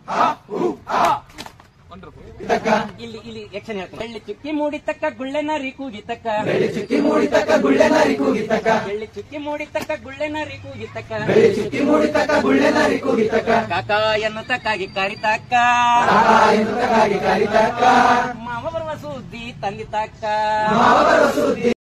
ಇಲ್ಲಿ ಇಲ್ಲಿ ಯಕ್ಷನ್ ಹೇಳ್ತಾರೆ. ಬೆಳ್ಳಿ ಚುಕ್ಕಿ ಮೂಡಿತಕ್ಕ ಗುಳ್ಳೆನಾರಿ ಕೂಗಿತಕ್ಕ, ಬೆಳ್ಳಿ ಚುಕ್ಕಿ ಮೂಡಿತಕ್ಕ ಗುಳ್ಳೆನಾರಿ ಕೂಗಿತಕ್ಕ, ಬೆಳ್ಳಿ ಚುಕ್ಕಿ ಮೂಡಿತಕ್ಕ ಗುಳ್ಳೆನಾರಿ ಕೂಗಿತಕ್ಕ, ಬೆಳ್ಳಿ ಚುಕ್ಕಿ ಮೂಡಿತಕ್ಕ ಗುಳ್ಳೆನಾರಿ ಕೂಗಿತಕ್ಕ, ಕಾಕ ಎನ್ನುತ್ತಕ್ಕಾಗಿ ಕರಿತಕ್ಕ, ಕಾಕ ಎನ್ನುತ್ತಕ್ಕಾಗಿ ಕರಿತಕ್ಕ, ಮಾವ ಬರುವ ಸುದ್ದಿ ತಂದಿತಕ್ಕ, ಮಾವ ಬರುವ ಸುದ್ದಿ